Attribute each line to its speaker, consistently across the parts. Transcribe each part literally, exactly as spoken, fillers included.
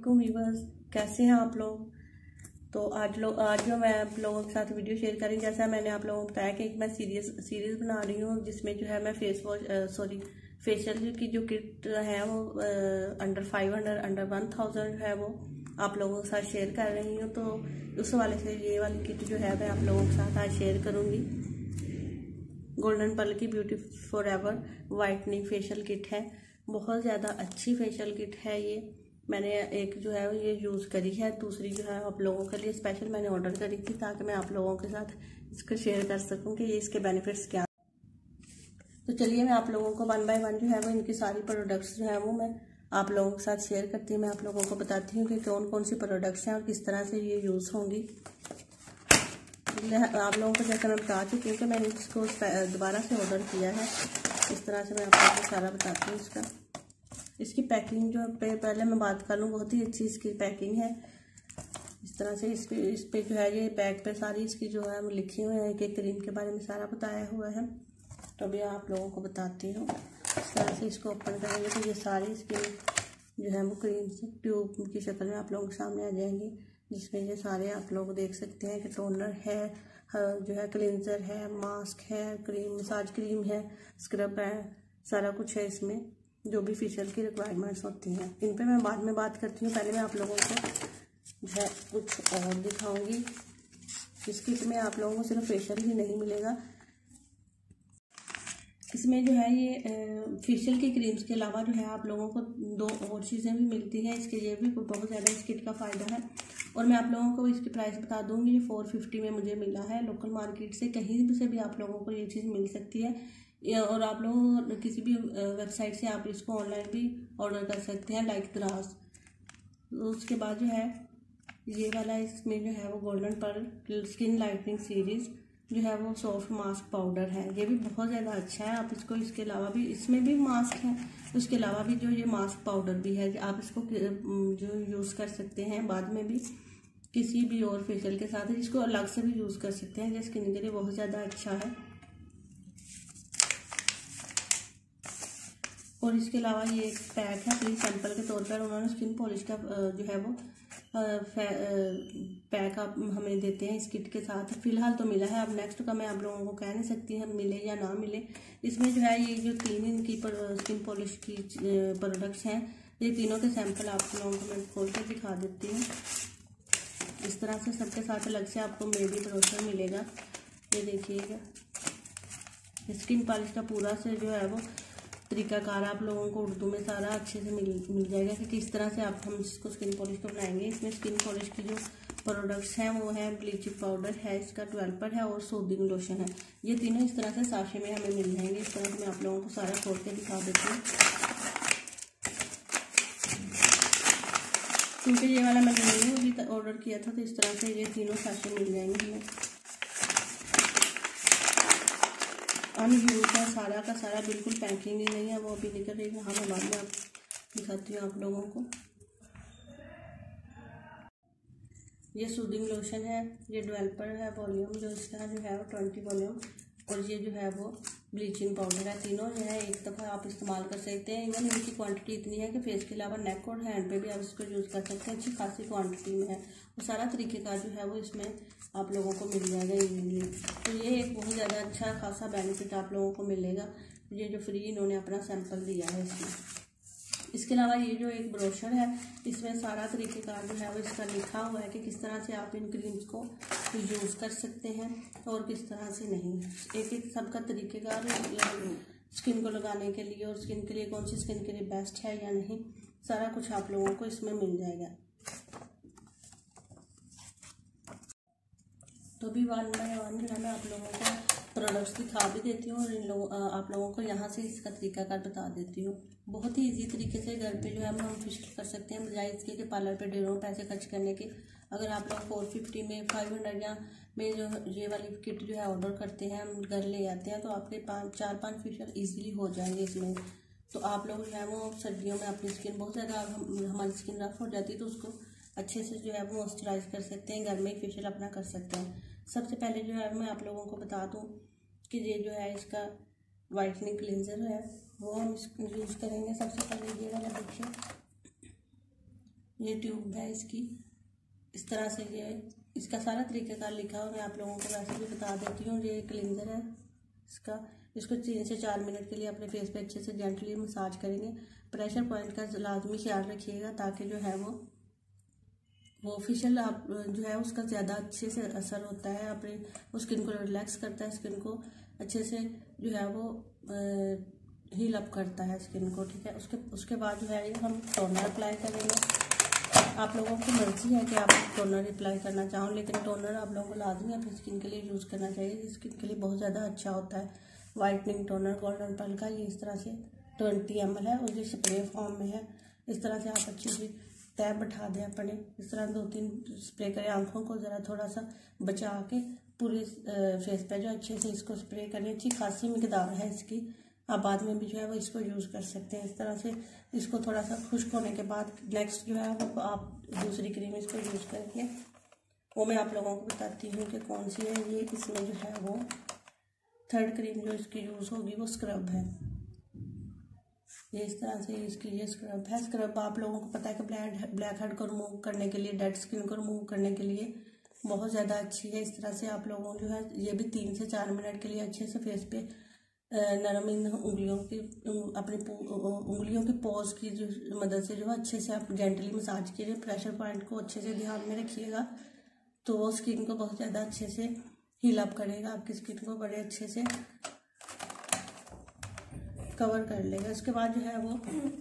Speaker 1: वालेकुम व्यूअर्स, कैसे हैं आप लोग। तो आज लोग आज जो मैं आप लोगों के साथ वीडियो शेयर करी, जैसा मैंने आप लोगों को बताया कि एक मैं सीरीज सीरीज बना रही हूँ जिसमें जो है मैं फेस वॉश सॉरी फेशियल की जो किट है वो under five hundred under one thousand है वो आप लोगों के साथ शेयर कर रही हूँ। तो उस वाले से ये वाली किट जो है मैं आप लोगों के साथ आज शेयर करूँगी। गोल्डन पर्ल की beauty forever whitening facial kit है, बहुत ज़्यादा अच्छी फेशियल किट है ये। मैंने एक जो है ये यूज़ करी है, दूसरी जो है आप लोगों के लिए स्पेशल मैंने ऑर्डर करी थी ताकि मैं आप लोगों के साथ इसको शेयर कर सकूं कि ये इसके बेनिफिट्स क्या। तो चलिए मैं आप लोगों को वन बाय वन जो है वो इनकी सारी प्रोडक्ट्स जो है वो मैं आप लोगों के साथ शेयर करती हूँ। मैं आप लोगों को बताती हूँ कि कौन कौन सी प्रोडक्ट्स हैं और किस तरह से ये यूज़ होंगी। आप लोगों को जैसा मैं बता चुकी हूँ कि मैंने इसको दोबारा से ऑर्डर किया है, इस तरह से मैं आप लोगों को सारा बताती हूँ। इसका इसकी पैकिंग जो पे पहले मैं बात कर लूँ, बहुत ही अच्छी इसकी पैकिंग है। इस तरह से इसके इस पे जो है ये बैग पे सारी इसकी जो है लिखी हुई है, एक एक क्रीम के बारे में सारा बताया हुआ है। तो अभी आप लोगों को बताती हूँ। इस तरह से इसको ओपन करेंगे तो ये सारी इसकी जो है वो क्रीम ट्यूब की शक्ल में आप लोगों के सामने आ जाएंगी, जिसमें ये सारे आप लोग देख सकते हैं कि टोनर है, जो है क्लिनजर है, मास्क है, क्रीम मसाज क्रीम है, स्क्रब है, सारा कुछ है इसमें जो भी फेशियल की रिक्वायरमेंट्स होती हैं। इन पे मैं बाद में बात करती हूँ, पहले मैं आप लोगों को जो है कुछ और दिखाऊंगी। इस किट में आप लोगों को सिर्फ फेशियल ही नहीं मिलेगा, इसमें जो है ये फेशियल की क्रीम्स के अलावा जो है आप लोगों को दो और चीज़ें भी मिलती हैं। इसके लिए भी बहुत ज़्यादा इस किट का फ़ायदा है और मैं आप लोगों को इसकी प्राइस बता दूंगी। ये फोर फिफ्टी में मुझे मिला है लोकल मार्केट से, कहीं से भी आप लोगों को ये चीज़ मिल सकती है और आप लोग किसी भी वेबसाइट से आप इसको ऑनलाइन भी ऑर्डर कर सकते हैं लाइक द्रास। उसके बाद जो है ये वाला इसमें जो है वो Golden Pearl skin lightening series जो है वो सॉफ्ट मास्क पाउडर है, ये भी बहुत ज़्यादा अच्छा है। आप इसको इसके अलावा भी इसमें भी मास्क है, उसके अलावा भी जो ये मास्क पाउडर भी है, आप इसको जो यूज़ कर सकते हैं बाद में भी किसी भी और फेशियल के साथ, इसको अलग से भी यूज़ कर सकते हैं, जो स्किन के लिए बहुत ज़्यादा अच्छा है। और इसके अलावा ये एक पैक है, प्लीज सैंपल के तौर पर उन्होंने स्किन पॉलिश का जो है वो पैक आप हमें देते हैं इस किट के साथ। फिलहाल तो मिला है, अब नेक्स्ट का मैं आप लोगों को कह नहीं सकती है मिले या ना मिले। इसमें जो है ये जो तीन इनकी स्किन पॉलिश की प्रोडक्ट्स हैं, ये तीनों के सैंपल आप लोगों को मैं खोल कर दिखा देती हूँ। इस तरह से सबके साथ अलग से आपको मेबी ब्रोशर मिलेगा, ये देखिएगा। स्किन पॉलिश का पूरा से जो है वो तरीकाकार आप लोगों को उर्दू में सारा अच्छे से मिल मिल जाएगा कि किस तरह से आप हम इसको स्किन पॉलिश को बनाएंगे। इसमें स्किन पॉलिश की जो प्रोडक्ट्स हैं वो है ब्लीचिंग पाउडर है, इसका डेवलपर है और सूदिंग लोशन है। ये तीनों इस तरह से साशे में हमें मिल जाएंगे। इस तरह से मैं आप लोगों को सारा खोल के दिखा देती हूँ, क्योंकि ये वाला मैंने नहीं अभी ऑर्डर किया था। तो इस तरह से ये तीनों साशे मिल जाएंगे हमें। अनयूज है सारा का सारा, बिल्कुल पैकिंग ही नहीं है, वो अभी निकल रही है। हाँ मैं बाद में आप दिखाती हूँ आप लोगों को। ये सूदिंग लोशन है, ये डेवलपर है, वॉल्यूम जो इसका जो है वो ट्वेंटी वॉल्यूम, और ये जो है वो ब्लीचिंग पाउडर है। तीनों जो है एक दफ़ा आप इस्तेमाल कर सकते हैं। इवन इनकी क्वांटिटी इतनी है कि फेस के अलावा नेक और हैंड पे भी आप इसको यूज़ कर सकते हैं, अच्छी खासी क्वांटिटी में है। और सारा तरीके का जो है वो इसमें आप लोगों को मिल जाएगा इजीली। तो ये एक बहुत ज़्यादा अच्छा खासा बेनिफिट आप लोगों को मिलेगा, ये जो फ्री इन्होंने अपना सैंपल दिया है इसमें। इसके अलावा ये जो एक ब्रोशर है, इसमें सारा तरीक़ेकार जो है वो इसका लिखा हुआ है कि किस तरह से आप इन क्रीम्स को यूज़ कर सकते हैं और किस तरह से नहीं। एक एक सबका तरीक़ेकार स्किन को लगाने के लिए और स्किन के लिए कौन सी स्किन के लिए बेस्ट है या नहीं, सारा कुछ आप लोगों को इसमें मिल जाएगा। तो भी वन बाय वन जो है मैं आप लोगों को प्रोडक्ट्स दिखा भी देती हूँ और इन लोगों आप लोगों को यहाँ से इसका तरीकाकार बता देती हूँ। बहुत ही इजी तरीके से घर पे जो है हम फेशियल कर सकते हैं, बजाय इसके कि पार्लर पे ढेरों पैसे खर्च करने के। अगर आप लोग फोर फिफ्टी में फाइव हंड्रेड या में जो ये वाली किट जो है ऑर्डर करते हैं, हम घर ले आते हैं, तो आपके पाँच चार पाँच फेशियल ईजिली हो जाएंगे इसमें। तो आप लोग जो है वो सर्दियों में अपनी स्किन बहुत ज़्यादा हमारी स्किन रफ हो जाती है, तो उसको अच्छे से जो है वो मॉइस्चराइज कर सकते हैं, घर में ही फेशियल अपना कर सकते हैं। सबसे पहले जो है मैं आप लोगों को बता दूं कि ये जो है इसका वाइटनिंग क्लींजर है वो हम इसको यूज़ करेंगे। सबसे पहले ये वाला देखिए, ये ट्यूब है इसकी, इस तरह से ये इसका सारा तरीक़ेकार लिखा हुआ मैं आप लोगों को वैसे भी बता देती हूँ। ये क्लींजर है इसका, इसको तीन से चार मिनट के लिए अपने फेस पे अच्छे से जेंटली मसाज करेंगे। प्रेशर पॉइंट का लाजमी ख्याल रखिएगा ताकि जो है वो वो ऑफिशियल आप जो है उसका ज़्यादा अच्छे से असर होता है, अपने स्किन को रिलैक्स करता है, स्किन को अच्छे से जो है वो हील अप करता है स्किन को, ठीक है। उसके उसके बाद जो है ये हम टोनर अप्लाई करेंगे। आप लोगों की मर्जी है कि आप टोनर अप्लाई करना चाहो, लेकिन टोनर आप लोगों को लाजमी अपनी स्किन के लिए यूज़ करना चाहिए, स्किन के लिए बहुत ज़्यादा अच्छा होता है। वाइटनिंग टोनर गोल्डन पल का ये इस तरह से ट्वेंटी एम एल है और ये स्प्रे फॉर्म में है। इस तरह से आप अच्छी सी तय बैठा दें अपने, इस तरह दो तीन स्प्रे करें, आंखों को ज़रा थोड़ा सा बचा के पूरे फेस पे जो अच्छे से इसको स्प्रे करें। अच्छी खासी मिकदार है इसकी, आप बाद में भी जो है वो इसको यूज़ कर सकते हैं। इस तरह से इसको थोड़ा सा खुश्क होने के बाद नेक्स्ट जो है वो आप दूसरी क्रीम इसको यूज़ करेंगे, वो मैं आप लोगों को बताती हूँ कि कौन सी है। ये इसमें जो है वो थर्ड क्रीम जो इसकी यूज़ होगी वो स्क्रब है। ये इस तरह से इसकी ये स्क्रब है। स्क्रब आप लोगों को पता है कि ब्लैक ब्लैक हेड को रिमूव करने के लिए, डेड स्किन को रिमूव करने के लिए बहुत ज़्यादा अच्छी है। इस तरह से आप लोगों जो है ये भी तीन से चार मिनट के लिए अच्छे से फेस पे नरम इन उंगलियों की अपनी उंगलियों की पॉज की जो मदद से जो है अच्छे से आप जेंटली मसाज कीजिए। प्रेशर पॉइंट को अच्छे से ध्यान में रखिएगा तो वो स्किन को बहुत ज़्यादा अच्छे से हील अप करेगा, आपकी स्किन को बड़े अच्छे से कवर कर लेगा। इसके बाद जो है वो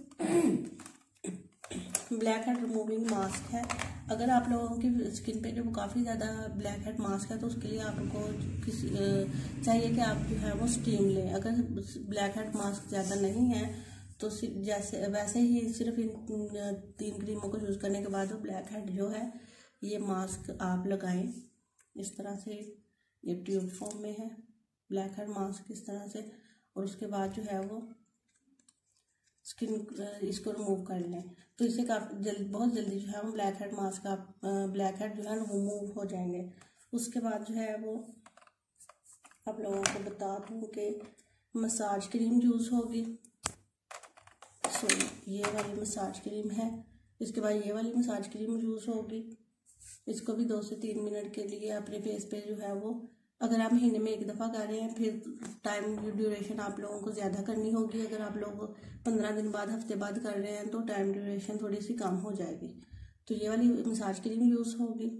Speaker 1: ब्लैक हेड रिमूविंग मास्क है। अगर आप लोगों की स्किन पे जो काफ़ी ज़्यादा ब्लैक हेड मास्क है तो उसके लिए आपको किसी चाहिए कि आप जो है वो स्टीम लें। अगर ब्लैक हेड मास्क ज़्यादा नहीं है तो जैसे वैसे ही सिर्फ इन तीन क्रीमों को यूज़ करने के बाद वो ब्लैक हेड जो है ये मास्क आप लगाएं। इस तरह से ये ट्यूब फॉर्म में है ब्लैक हेड मास्क इस तरह से, और उसके बाद जो है वो स्किन इसको रिमूव कर लें तो इससे काफ़ी जल्दी बहुत जल्दी जो है वो ब्लैक हेड मास्क आप ब्लैक हेड जो है रिमूव हो जाएंगे। उसके बाद जो है वो आप लोगों को बता दूँ कि मसाज क्रीम यूज़ होगी। सो ये वाली मसाज क्रीम है। इसके बाद ये वाली मसाज क्रीम यूज़ होगी। इसको भी दो से तीन मिनट के लिए अपने फेस पे जो है वो, अगर आप महीने में एक दफ़ा कर रहे हैं फिर टाइम ड्यूरेशन आप लोगों को ज़्यादा करनी होगी। अगर आप लोग पंद्रह दिन बाद हफ्ते बाद कर रहे हैं तो टाइम ड्यूरेशन थोड़ी सी कम हो जाएगी। तो ये वाली मसाज क्रीम यूज़ होगी।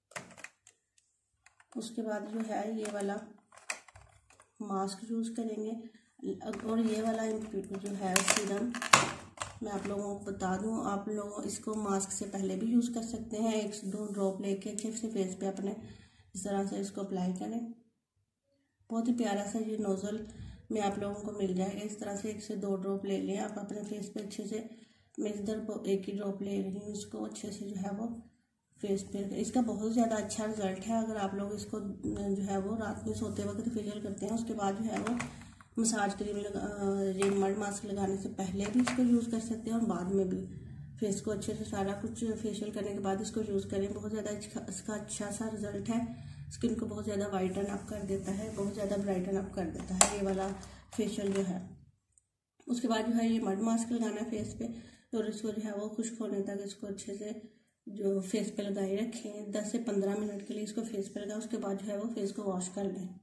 Speaker 1: उसके बाद जो है ये वाला मास्क यूज़ करेंगे और ये वाला जो है सीरम मैं आप लोगों को बता दूं, आप लोग इसको मास्क से पहले भी यूज़ कर सकते हैं। एक दो ड्रॉप लेके अच्छे से फेस पे अपने इस तरह से इसको अप्लाई करें। बहुत ही प्यारा सा ये नोज़ल में आप लोगों को मिल जाएगा। इस तरह से एक से दो ड्रॉप ले लें आप अपने फेस पे अच्छे से। मैं इधर एक ही ड्रॉप ले रही हूँ, इसको अच्छे से जो है वो फेस पे। इसका बहुत ज़्यादा अच्छा रिजल्ट है। अगर आप लोग इसको जो है वो रात में सोते वक्त फेशियल करते हैं, उसके बाद जो है वो मसाज क्रीम लगा ये मड मास्क लगाने से पहले भी इसको यूज़ कर सकते हैं और बाद में भी फेस को अच्छे से सारा कुछ फेशियल करने के बाद इसको यूज़ करें। बहुत ज़्यादा इसका अच्छा सा रिजल्ट है। स्किन को बहुत ज़्यादा वाइटन अप कर देता है, बहुत ज़्यादा ब्राइटन अप कर देता है ये वाला फेशियल जो है। उसके बाद जो है ये मड मास्क लगाना है फेस पे और इसको जो है वो खुश्क होने तक इसको अच्छे से जो फेस पे लगाए रखें। दस से पंद्रह मिनट के लिए इसको फेस पे लगाएं। उसके बाद जो है वो फेस को वॉश कर लें।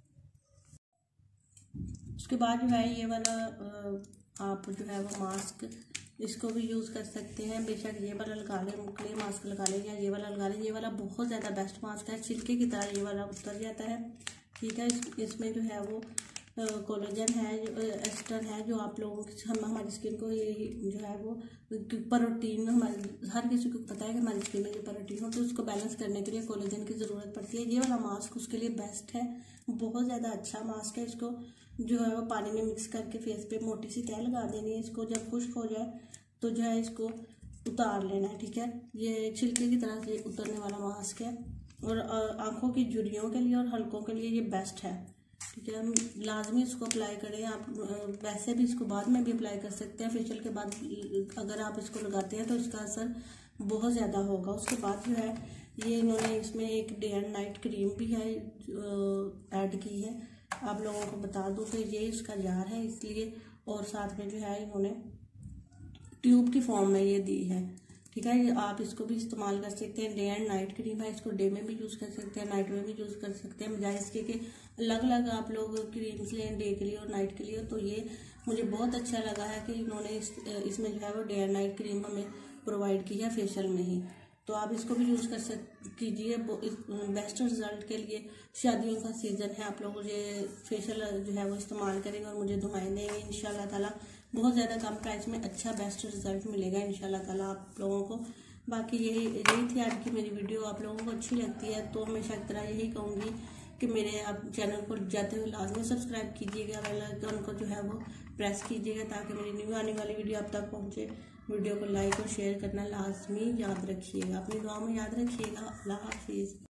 Speaker 1: उसके बाद जो है ये वाला आप जो है वो मास्क इसको भी यूज़ कर सकते हैं। बेशक ये वाला लगा लें, मुकले मास्क लगा लें या ये वाला लगा लें। ये वाला बहुत ज़्यादा बेस्ट मास्क है, छिलके की तरह ये वाला उतर जाता है, ठीक है। इस, इसमें जो है वो कोलेजन है, जो एस्टर है, जो आप लोगों की हम हमारी स्किन को ये जो है वो प्रोटीन, हमारे हर किसी को पता है कि हमारी स्किन में जो प्रोटीन हो तो उसको बैलेंस करने के लिए कोलेजन की ज़रूरत पड़ती है। ये वाला मास्क उसके लिए बेस्ट है, बहुत ज़्यादा अच्छा मास्क है। इसको जो है वो पानी में मिक्स करके फेस पे मोटी सी तह लगा देनी है। इसको जब खुश्क हो जाए तो जो है इसको उतार लेना है, ठीक है। ये छिलके की तरह से उतरने वाला मास्क है और आंखों की झुर्रियों के लिए और हल्कों के लिए ये बेस्ट है, ठीक है। लाजमी इसको अप्लाई करें। आप वैसे भी इसको बाद में भी अप्लाई कर सकते हैं। फेशियल के बाद अगर आप इसको लगाते हैं तो इसका असर बहुत ज़्यादा होगा। उसके बाद जो है ये इन्होंने इसमें एक डे एंड नाइट क्रीम भी है ऐड की है। आप लोगों को बता दूं कि ये इसका जार है इसलिए, और साथ में जो है इन्होंने ट्यूब की फॉर्म में ये दी है, ठीक है। आप इसको भी इस्तेमाल कर सकते हैं, डे एंड नाइट क्रीम है, इसको डे में भी यूज़ कर सकते हैं, नाइट में भी यूज़ कर सकते हैं, बजाय इसके कि अलग अलग आप लोग क्रीम्स लें डे के लिए और नाइट के लिए। तो ये मुझे बहुत अच्छा लगा है कि इन्होंने इस, इसमें जो है वो डे एंड नाइट क्रीम हमें प्रोवाइड की है फेशियल में ही। तो आप इसको भी यूज़ कर सक कीजिए बेस्ट रिजल्ट के लिए। शादियों का सीज़न है, आप लोग ये फेशियल जो है वो इस्तेमाल करेंगे और मुझे दुआएं देंगे इंशाल्लाह ताला। बहुत ज़्यादा कम प्राइस में अच्छा बेस्ट रिजल्ट मिलेगा इंशाल्लाह ताला आप लोगों को। बाकी यही यही थी आज की मेरी वीडियो। आप लोगों को अच्छी लगती है तो हमेशा की तरह यही कहूँगी कि मेरे आप चैनल को जाते हुए लाजमी सब्सक्राइब कीजिएगा, बेल आइकन को जो है वो प्रेस कीजिएगा ताकि मेरी न्यू आने वाली वीडियो आप तक पहुँचे। वीडियो को लाइक और शेयर करना लाजमी याद रखिएगा, अपनी दुआ में याद रखिएगा। अल्लाह हाफिज़।